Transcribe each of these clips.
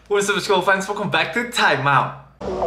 What's up, school fans? Welcome back to Time Out.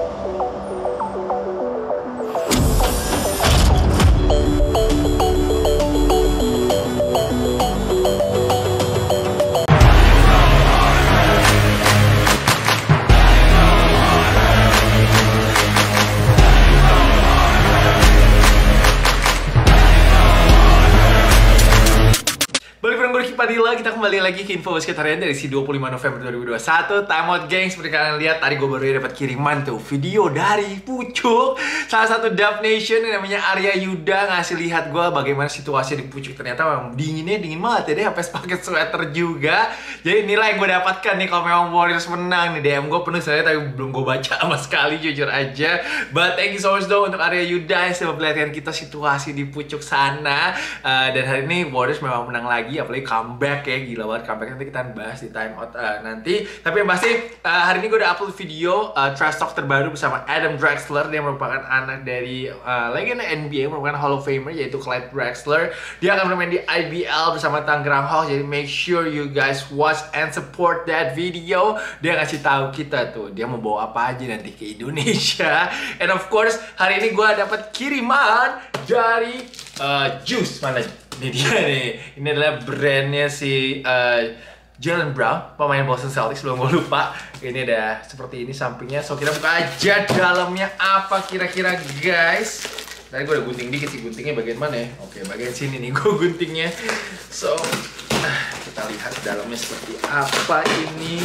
Padilla, kita kembali lagi ke info basket harian dari si 25 November 2021. Time Out gengs, seperti kalian lihat tadi gue baru dapat kiriman tuh video dari Pucuk, salah satu Dub Nation yang namanya Arya Yuda, ngasih lihat gue bagaimana situasi di Pucuk. Ternyata memang dingin banget ya, dia sampai pakai sweater juga. Jadi inilah yang gue dapatkan nih kalau memang Warriors menang nih. DM gue penuh saya tapi belum gue baca sama sekali, jujur aja. But thank you so much dong untuk Arya Yuda yang sudah memperlihatkan kita situasi di Pucuk sana. Dan hari ini Warriors memang menang lagi, apalagi comeback ya, gila banget comeback. Nanti kita bahas di Time Out nanti. Tapi yang pasti hari ini gue udah upload video trash talk terbaru bersama Adam Drexler. Dia merupakan anak dari legenda NBA, merupakan Hall of Famer yaitu Clyde Drexler. Dia akan bermain di IBL bersama Tangerang Hawks. Jadi make sure you guys watch and support that video. Dia ngasih tahu kita tuh dia mau bawa apa aja nanti ke Indonesia. And of course hari ini gue dapat kiriman dari Juice. Mana? Ini dia nih. Ini adalah brandnya si Jaylen Brown, pemain Boston Celtics, sebelum gue lupa. Ini ada seperti ini sampingnya. So kita buka aja dalamnya apa kira-kira guys. Tadi gue udah gunting dikit sih, guntingnya bagian mana ya? Oke, bagian sini nih gue guntingnya. So kita lihat dalamnya seperti apa ini.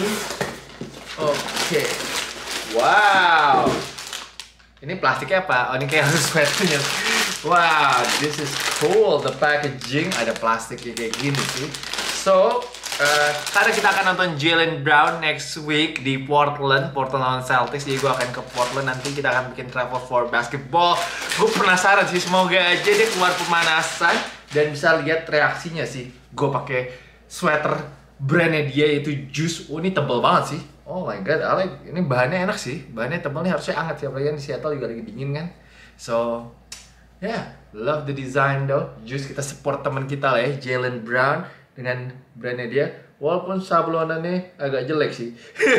Oke. Wow. Ini plastiknya apa? Oh, ini kayak harus sweaternya. Wow, this is cool. The packaging ada plastiknya kayak gini sih. So, karena kita akan nonton Jaylen Brown next week di Portland lawan Celtics. Jadi gue akan ke Portland, nanti kita akan bikin travel for basketball. Gue penasaran sih, semoga aja dia keluar pemanasan dan bisa lihat reaksinya sih. Gue pakai sweater brandnya dia yaitu Juice. Oh, ini tebel banget sih. Oh my god, Alek, ini bahannya enak sih. Bahannya tebal nih, harusnya hangat sih. Apalagi di Seattle juga lagi dingin kan. So, yeah, love the design though. Juice, kita support teman kita lah ya, Jaylen Brown dengan brandnya dia. Walaupun sablonannya agak jelek sih.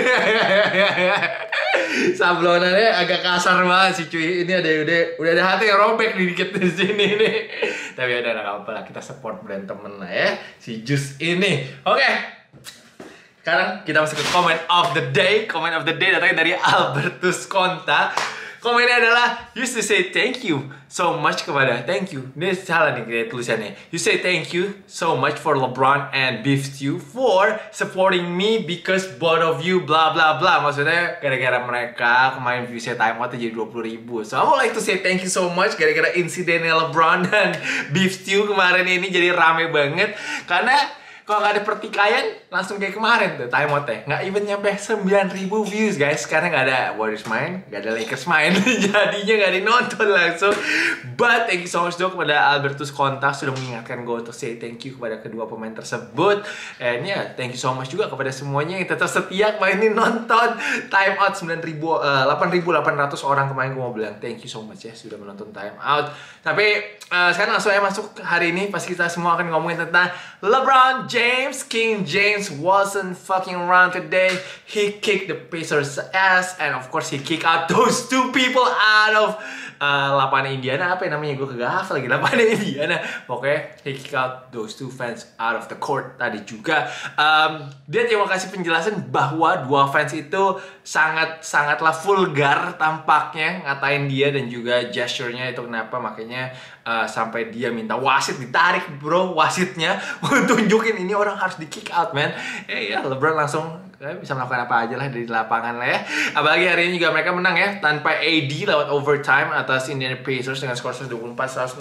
Sablonannya agak kasar banget sih cuy. Ini udah ada hati yang robek nih dikit di sini nih. Tapi udah nggak apa-apa lah, kita support brand temen lah ya, si Juice ini. Oke. Sekarang kita masuk ke comment of the day. Comment of the day datangnya dari Albertus Conta. Komennya adalah, used to say thank you so much kepada, thank you. Ini salah nih kayak tulisannya. You say thank you so much for LeBron and Beef Stew for supporting me because both of you blah blah blah. Maksudnya gara-gara mereka kemarin viewsnya Time Out jadi 20.000. So I would like to say thank you so much gara-gara insidennya LeBron dan Beef Stew kemarin ini jadi rame banget. Karena kalau nggak ada pertikaian, langsung kayak kemarin tuh Time Out ya. Nggak even nyampe 9.000 views guys. Karena nggak ada Warriors main, nggak ada Lakers main. Jadinya nggak dinonton langsung. But thank you so much dong kepada Albertus Conta sudah mengingatkan gue untuk say thank you kepada kedua pemain tersebut. And ya, thank you so much juga kepada semuanya yang tetap setia mainin nonton Time Out. 8.800 orang kemarin gue mau bilang thank you so much ya sudah menonton Time Out. Tapi sekarang langsung aja masuk hari ini. Pasti kita semua akan ngomongin tentang LeBron James. King James wasn't fucking around today. He kicked the Pacers ass, and of course he kicked out those two people out of lapangan Indiana. Apa yang namanya, gue kagak hafal lagi lapangan Indiana. Pokoknya he kicked out those two fans out of the court tadi juga. Dia terima kasih penjelasan bahwa dua fans itu sangatlah vulgar tampaknya ngatain dia dan juga gesture-nya itu kenapa makanya sampai dia minta wasit ditarik bro wasitnya untuk tunjukin ini orang harus di kick out man. Ya LeBron langsung bisa melakukan apa aja lah dari lapangan lah ya. Apalagi hari ini juga mereka menang ya tanpa AD lewat overtime atas Indiana Pacers dengan skor 124-116.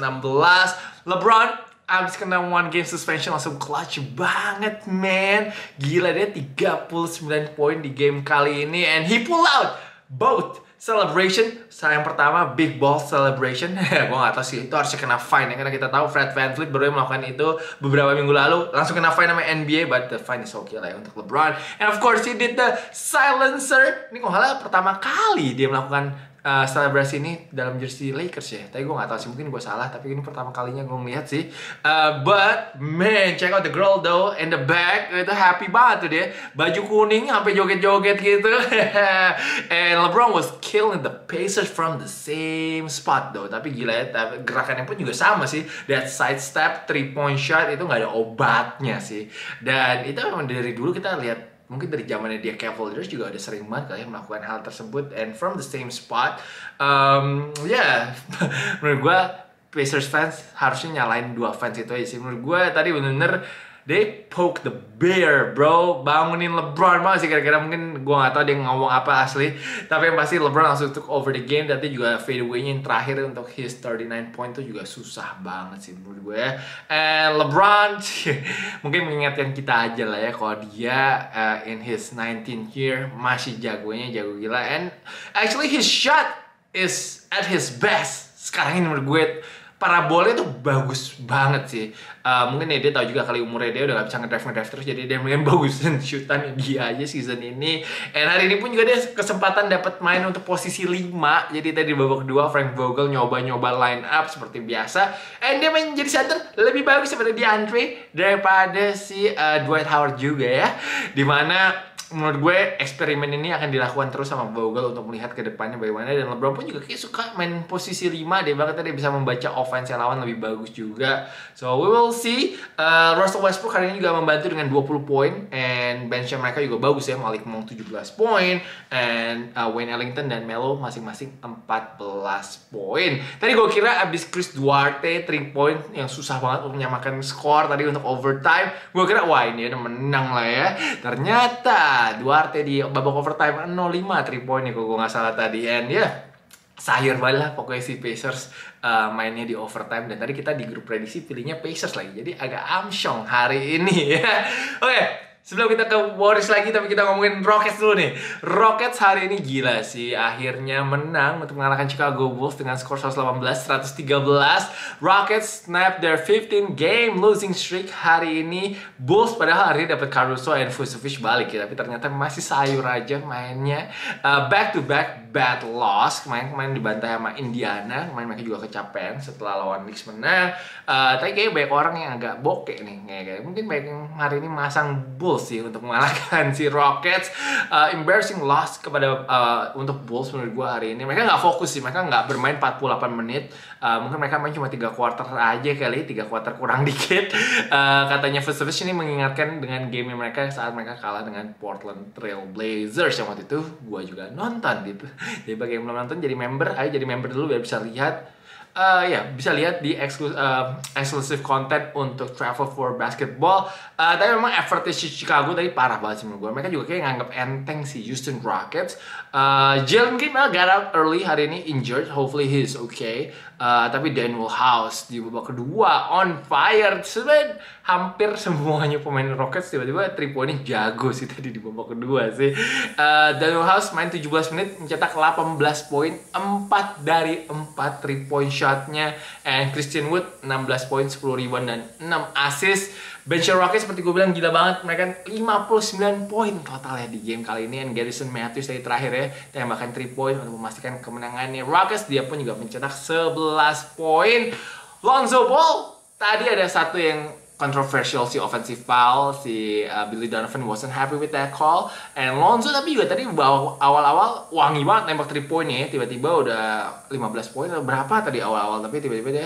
LeBron abis kena 1 game suspension langsung clutch banget man. Gila, dia 39 poin di game kali ini and he pull out both celebration. Yang pertama big ball celebration. Gue gak tau sih itu harusnya kena fine ya, karena kita tahu Fred VanVleet baru melakukan itu beberapa minggu lalu, langsung kena fine sama NBA, but the fine is okay lah ya untuk LeBron. And of course he did the silencer. Ini kok halah pertama kali dia melakukan selebrasi ini dalam jersey Lakers ya. Tapi gue gak tahu sih, mungkin gue salah. Tapi ini pertama kalinya gue ngeliat sih. But man, check out the girl though in the back. Itu happy banget tuh dia. Baju kuning sampai joget-joget gitu. And LeBron was killing the Pacers from the same spot though. Tapi gila ya, gerakannya pun juga sama sih. That side step, 3-point shot itu gak ada obatnya sih. Dan itu memang dari dulu kita lihat, mungkin dari zamannya dia Cavaliers juga ada sering banget kali melakukan hal tersebut, and from the same spot. Menurut gue Pacers fans harusnya nyalain dua fans itu aja sih. Menurut gue tadi bener-bener they poke the bear, bro. Bangunin LeBron banget sih, kira-kira mungkin gue gak tau dia ngomong apa asli. Tapi yang pasti LeBron langsung took over the game. Tapi juga fadeaway-nya yang terakhir untuk his 39 point itu juga susah banget sih menurut gue ya. And LeBron mungkin mengingatkan kita aja lah ya, kalau dia in his 19th year masih jagonya jago gila. And actually his shot is at his best sekarang ini menurut gue. Parabolnya tuh bagus banget sih. Mungkin ya dia tahu juga kali umurnya dia udah gak bisa ngedrive terus, jadi dia mungkin bagusin shootannya dia aja season ini. And hari ini pun juga dia kesempatan dapat main untuk posisi 5. Jadi tadi di babak kedua Frank Vogel nyoba-nyoba line up seperti biasa. And dia main jadi center lebih bagus daripada DeAndre, daripada si Dwight Howard juga ya. Dimana menurut gue eksperimen ini akan dilakukan terus sama Vogel untuk melihat ke depannya bagaimana. Dan LeBron pun juga kayak suka main posisi 5. Dia bahkan tadi bisa membaca offense lawan lebih bagus juga. So we will see. Russell Westbrook hari ini juga membantu dengan 20 poin. And benchnya mereka juga bagus ya. Malik Monk 17 poin. And Wayne Ellington dan Melo masing-masing 14 poin. Tadi gue kira abis Chris Duarte 3 point yang susah banget untuk menyamakan skor tadi untuk overtime, gue kira wah ini udah menang lah ya. Ternyata Duarte di babak overtime 0-5 3 point nih kalau gue gak salah tadi. And ya sayur banget lah pokoknya si Pacers mainnya di overtime. Dan tadi kita di grup prediksi pilihnya Pacers lagi, jadi agak amsyong hari ini ya. Oke, sebelum kita ke Warriors lagi, tapi kita ngomongin Rockets dulu nih. Rockets hari ini gila sih, akhirnya menang untuk mengalahkan Chicago Bulls dengan skor 118-113. Rockets snap their 15 game losing streak hari ini. Bulls padahal hari ini dapat Caruso and Vucevic balik ya, tapi ternyata masih sayur aja mainnya. Back to back bad loss. Kemarin dibantai sama Indiana. Kemarin mereka juga kecapean setelah lawan Knicks menang. Tapi kayaknya banyak orang yang agak bokeh nih. Kayak mungkin banyak yang hari ini masang Bulls sih untuk mengalahkan si Rockets. Embarrassing loss kepada untuk Bulls menurut gue hari ini. Mereka nggak fokus sih, mereka nggak bermain 48 menit. Mungkin mereka main cuma 3 quarter aja kali, 3 quarter kurang dikit. Katanya Vucevic ini mengingatkan dengan game mereka saat mereka kalah dengan Portland Trail Blazers yang waktu itu gue juga nonton gitu. Jadi bagi yang belum nonton, jadi member, ayo jadi member dulu biar bisa lihat. Bisa lihat di exclusive content untuk Travel for Basketball. Tapi memang effortnya Chicago tadi parah banget sih menurut gue. Mereka juga kayak nganggap enteng si Houston Rockets. Jalen Green got out early hari ini injured, hopefully he's okay. Tapi Daniel House di babak kedua on fire. Sebenarnya hampir semuanya pemain Rockets tiba-tiba 3 poinnya jago sih tadi di babak kedua sih. Daniel House main 17 menit mencetak 18 poin, 4 dari 4 3 point shotnya. And Christian Wood 16 poin, 10 rebound dan 6 assist. Bench Rockets seperti gue bilang gila banget, mereka 59 poin totalnya di game kali ini. And Garrison Matthews dari terakhir ya tembakan 3 point untuk memastikan kemenangannya Rockets. Dia pun juga mencetak 11 poin. Lonzo Ball tadi ada satu yang controversial, si offensive foul, si Billy Donovan wasn't happy with that call. And Lonzo tapi juga tadi awal-awal wangi banget nembak 3 poinnya ya. Tiba-tiba udah 15 poin atau berapa tadi awal-awal, tapi tiba-tiba dia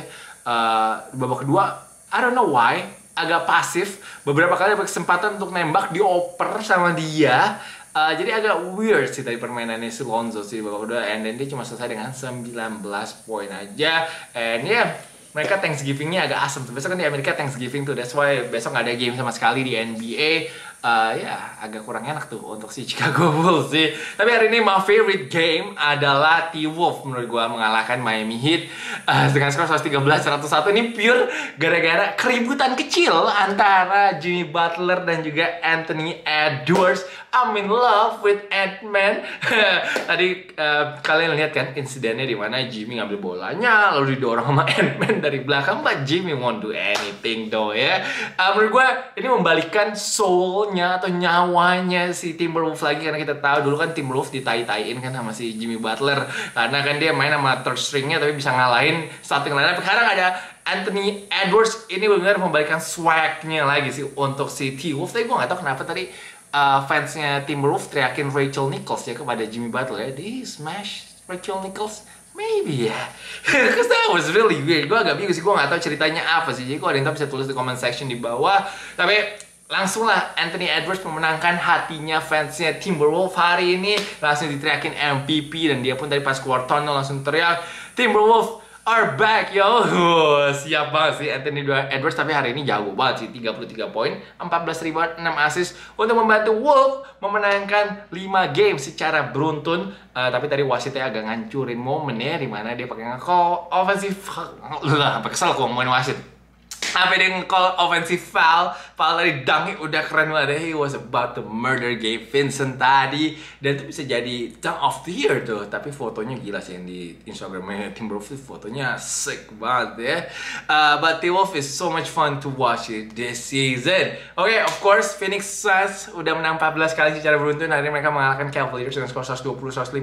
di babak kedua I don't know why agak pasif. Beberapa kali dapat kesempatan untuk nembak dioper sama dia. Jadi agak weird sih tadi permainannya si Lonzo sih babak kedua. And then dia cuma selesai dengan 19 poin aja. And mereka Thanksgiving-nya agak asem. Besok kan di Amerika Thanksgiving tuh. That's why besok nggak ada game sama sekali di NBA. Agak kurang enak tuh untuk si Chicago Bulls sih. Tapi hari ini my favorite game adalah T-Wolf menurut gue mengalahkan Miami Heat dengan skor 113-101. Ini pure gara-gara keributan kecil antara Jimmy Butler dan juga Anthony Edwards. I'm in love with Ant-Man. Tadi kalian lihat kan insidennya di mana Jimmy ngambil bolanya lalu didorong sama Ant-Man dari belakang, but Jimmy won't do anything though ya. Menurut gue ini membalikkan soulnya atau nyawanya si Timberwolves lagi, karena kita tahu dulu kan Timberwolves ditai-taiin kan sama si Jimmy Butler karena kan dia main sama third stringnya tapi bisa ngalahin starting lineup. Sekarang ada Anthony Edwards, ini benar membalikkan swagnya lagi sih untuk si T-Wolves. Tapi gue gak tau kenapa tadi fansnya Timberwolves teriakin Rachel Nichols ya kepada Jimmy Butler ya. Did he smash Rachel Nichols? Maybe ya. Because that was really weird. Gue agak bingung sih, gue gak tahu ceritanya apa sih. Jadi kalau ada yang tahu bisa tulis di comment section di bawah. Tapi langsung lah Anthony Edwards memenangkan hatinya fansnya Timberwolves hari ini. Langsung diteriakin MVP dan dia pun tadi pas keluar tunnel langsung teriak Timberwolves are back yo. Siap banget sih Anthony Edwards, tapi hari ini jago banget sih, 33 poin, 14 rebound, 6 assist untuk membantu Wolves memenangkan 5 game secara beruntun. Tapi tadi wasitnya agak ngancurin momen ya, dimana dia pakai nge-call offensive sampai kesel kok ngomongin wasit. Sampai dia nge-call offensive foul dari dunk udah keren banget. He was about to murder Gabe Vincent tadi. Dan itu bisa jadi dunk of the year tuh. Tapi fotonya gila sih yang di Instagramnya Timberwolves, fotonya sick banget ya. But Timberwolves is so much fun to watch it this season. Okay, of course Phoenix Suns udah menang 14 kali secara beruntun. Hari ini mereka mengalahkan Cavaliers dengan skor 120-115.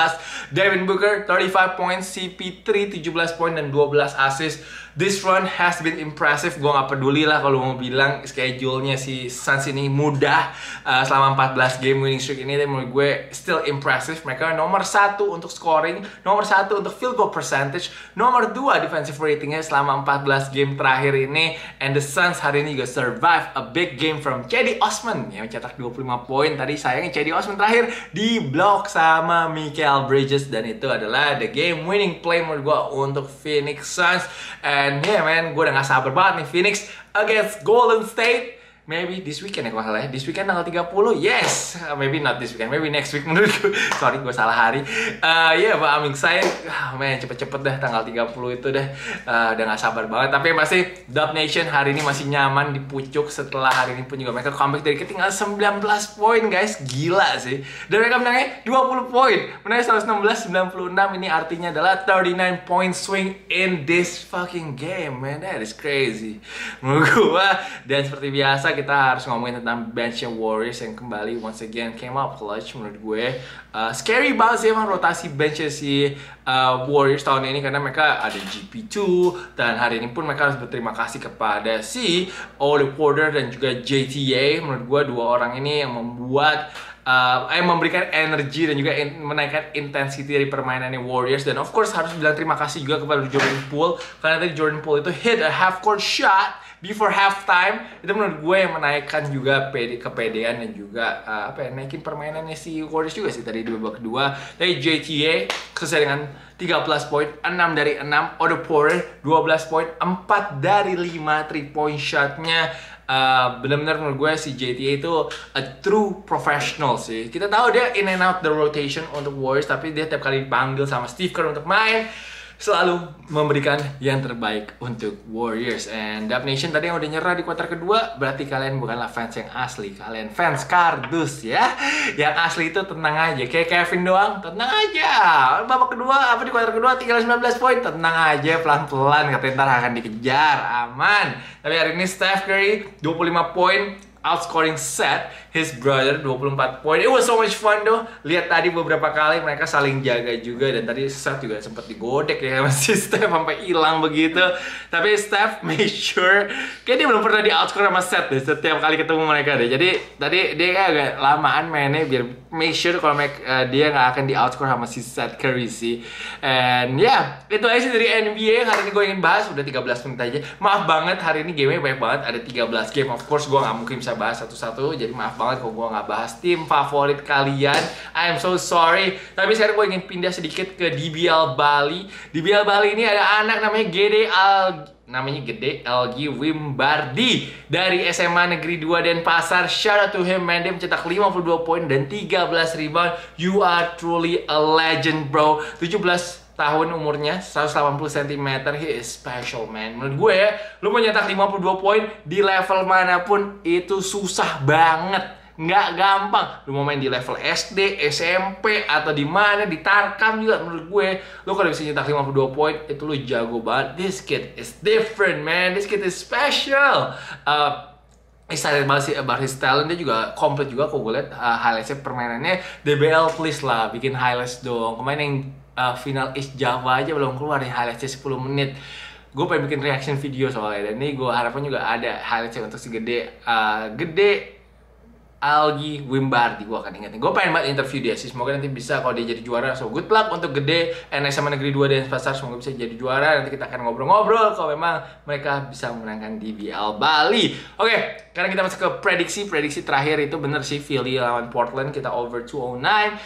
Devin Booker 35 points, CP3 17 poin dan 12 assist. This run has been impressive. Gue gak peduli lah kalau mau bilang schedule-nya si Suns ini mudah selama 14 game winning streak ini. Tapi menurut gue still impressive. Mereka nomor 1 untuk scoring, nomor 1 untuk field goal percentage, nomor 2 defensive ratingnya selama 14 game terakhir ini. And the Suns hari ini juga survive a big game from Cedi Osman yang mencetak 25 poin. Tadi sayangnya Cedi Osman terakhir di block sama Mikal Bridges, dan itu adalah the game winning play menurut gue untuk Phoenix Suns. And yeah man, gue udah gak sabar banget nih Phoenix against Golden State. Maybe this weekend ya kalau salah ya. This weekend tanggal 30, yes. Maybe not this weekend, maybe next week menurutku. Sorry, gue salah hari. Yeah, but I'm excited. Man, cepet-cepet dah tanggal 30 itu dah. Udah gak sabar banget. Tapi masih Dub Nation hari ini masih nyaman di pucuk. Setelah hari ini pun juga mereka comeback dari ketinggalan 19 poin guys. Gila sih. Dan mereka menangnya 20 poin. Menangnya 116-96. Ini artinya adalah 39 point swing in this fucking game. Man, that is crazy. Menurut gue. Dan seperti biasa kita harus ngomongin tentang benchnya Warriors yang kembali once again came up clutch menurut gue. Scary banget sih emang rotasi benchnya si Warriors tahun ini, karena mereka ada GP2 dan hari ini pun mereka harus berterima kasih kepada si Otto Porter dan juga JTA. Menurut gue dua orang ini yang membuat memberikan energi dan juga menaikkan intensity dari permainannya Warriors. Dan of course harus bilang terima kasih juga kepada Jordan Poole, karena tadi Jordan Poole itu hit a half court shot before halftime. Itu menurut gue yang menaikkan juga kepedean dan juga naikin permainannya si Warriors juga sih tadi di babak kedua. Dari JTA selesai dengan 13 poin, 6 dari 6. Otto Porter 12 poin, 4 dari 5 3 point shotnya. Benar-benar menurut gue si JTA itu a true professional sih. Kita tahu dia in and out the rotation untuk Warriors, tapi dia tiap kali dipanggil sama Steve Kerr untuk main selalu memberikan yang terbaik untuk Warriors. And Dub Nation tadi yang udah nyerah di kuarter kedua, berarti kalian bukanlah fans yang asli, kalian fans kardus ya. Yang asli itu tenang aja, kayak Kevin doang, tenang aja. Babak kedua di kuarter kedua tinggal 19 poin, tenang aja, pelan-pelan, katanya ntar akan dikejar, aman. Tapi hari ini Steph Curry 25 poin, outscoring Seth, his brother, 24 poin. It was so much fun though. Lihat tadi beberapa kali mereka saling jaga juga, dan tadi Seth juga sempat digodek ya sama si Steph sampai hilang begitu. Tapi Steph make sure, kayak dia belum pernah di outscore sama Seth deh setiap kali ketemu mereka deh. Jadi tadi dia kayak agak lamaan mainnya biar make sure kalau dia nggak akan di outscore sama si Seth Curry sih. And yeah, itu aja sih dari NBA hari ini gue ingin bahas. Udah 13 menit aja. Maaf banget hari ini gamenya banyak banget, ada 13 game. Of course gue nggak mungkin bisa bahas satu-satu, jadi maaf banget kalau gue nggak bahas tim favorit kalian. I am so sorry. Tapi sekarang gue ingin pindah sedikit ke DBL Bali. DBL Bali ini ada anak namanya Gede Algi Wimbardi dari SMA Negeri 2 Denpasar. Shout out to him man, dia mencetak 52 poin dan 13 rebound. You are truly a legend bro. 17 tahun umurnya, 180 cm, he is special man. Menurut gue ya, lu mau nyetak 52 poin di level manapun itu susah banget. nggak gampang. Lu mau main di level SD, SMP, atau di mana, di Tarkam juga menurut gue, lu kalau bisa nyetak 52 poin, itu lu jago banget. This kid is different, man. This kid is special. Excited banget sih about his talent. Dia juga komplit juga kok gue liat highlights-nya, permainannya. DBL please lah, bikin highlights dong. Kemarin yang final East Java aja belum keluar nih highlights-nya 10 menit. Gue pengen bikin reaction video soalnya, dan ini gue harapkan juga ada highlights untuk si Gede Algi Wimbardi. Gue akan ingetin, gue pengen banget interview dia sih, semoga nanti bisa kalau dia jadi juara. So good luck untuk Gede SMA Negeri 2 Denpasar, semoga bisa jadi juara. Nanti kita akan ngobrol-ngobrol kalau memang mereka bisa memenangkan DBL Bali. Oke, karena kita masuk ke prediksi terakhir itu bener sih, Philly lawan Portland, kita over 209.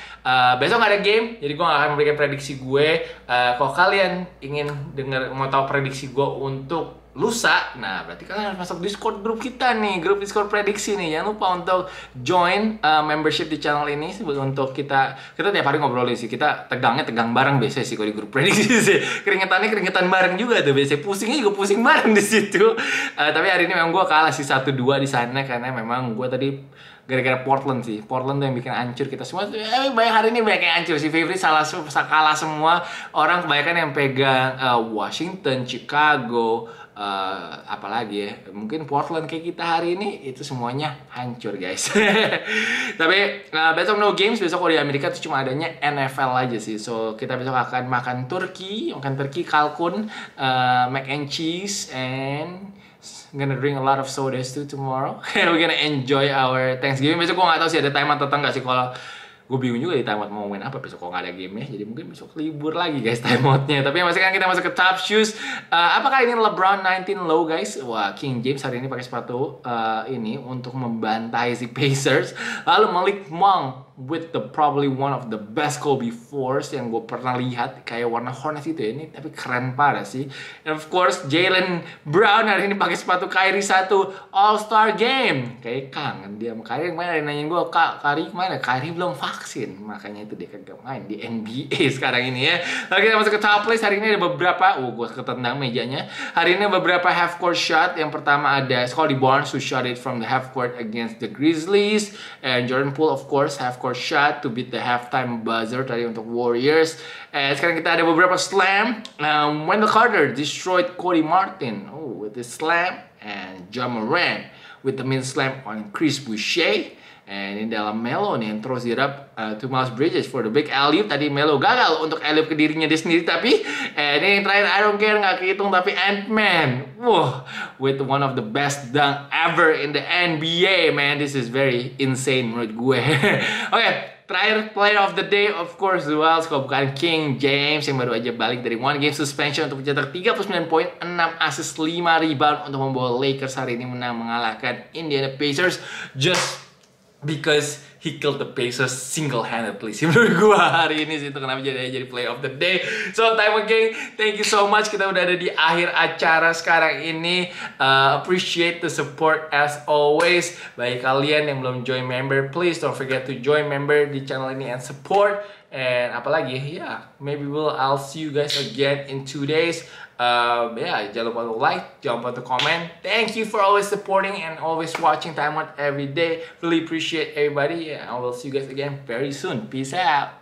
Besok gak ada game, jadi gue gak akan memberikan prediksi gue. Kalau kalian ingin mau tahu prediksi gue untuk lusa, nah berarti kalian harus masuk Discord grup kita nih, grup Discord prediksi nih. Jangan lupa untuk join membership di channel ini untuk kita tiap hari ngobrolin sih. Kita tegang bareng biasanya sih kalau di grup prediksi sih. Keringetan bareng juga tuh biasanya. Pusingnya juga pusing bareng di situ. Tapi hari ini memang gue kalah sih 1-2 di sana karena memang gue tadi gara-gara Portland sih. Portland tuh yang bikin hancur kita semua. Banyak hari ini banyak yang hancur sih. Favorite kalah semua. Orang kebanyakan yang pegang Washington, Chicago, apalagi ya, mungkin Portland kayak kita hari ini, itu semuanya hancur guys. Tapi besok no games. Besok kalau di Amerika tuh cuma adanya NFL aja sih. So kita besok akan makan turkey kalkun, mac and cheese, and gonna drink a lot of sodas too tomorrow. We're gonna enjoy our Thanksgiving. Besok gue gak tahu sih ada timeout atau enggak sih. Kalau gue bingung juga di timeout mau main apa besok kalau nggak ada game ya. Jadi mungkin besok libur lagi guys timeoutnya. Tapi masih kan kita masuk ke top shoes. Apakah ini LeBron 19 low guys? Wah, King James hari ini pakai sepatu ini untuk membantai si Pacers. Lalu Malik Monk with the probably one of the best Kobe Force yang gue pernah lihat, kayak warna Hornets itu ya, ini tapi keren parah sih. And of course Jaylen Brown hari ini pakai sepatu Kyrie 1 All-Star Game. Kayak kangen dia sama Kyrie. Kemarin ada nanyain gue, Kyrie kemana? Kyrie belum vaksin, makanya itu dia kagak main di NBA sekarang ini ya. Lalu kita masuk ke top list. Hari ini ada beberapa, gue ketendang mejanya. Hari ini beberapa half court shot. Yang pertama ada Scottie Barnes who shot it from the half court against the Grizzlies, and Jordan Poole of course half court shot to beat the halftime buzzer tadi untuk Warriors. Sekarang kita ada beberapa slam. Wendell Carter destroyed Cody Martin with the slam, and Ja Morant with the mid slam on Chris Boucher. And ini dalam Melo nih yang throws it up to Miles Bridges for the big alley-oop. Tadi Melo gagal untuk alley-oop ke dirinya dia sendiri, tapi ini yang terakhir I don't care, nggak kehitung, tapi Ant-Man with one of the best dunk ever in the NBA, man. This is very insane menurut gue. Oke, terakhir player of the day of course well, kalau bukan King James yang baru aja balik dari one game suspension untuk mencetak 39 poin, 6 assist, 5 rebound untuk membawa Lakers hari ini menang mengalahkan Indiana Pacers just because he killed the Pacers single-handedly sih menurut gue hari ini sih. Itu kenapa jadi play of the day. So Time Gang, thank you so much. Kita udah ada di akhir acara sekarang ini. Appreciate the support as always. Bagi kalian yang belum join member, please don't forget to join member di channel ini and support. And apalagi maybe I'll see you guys again in 2 days. Jangan lupa untuk like, jangan lupa untuk comment. Thank you for always supporting and always watching Time Out every day. Really appreciate everybody. I will see you guys again very soon. Peace out.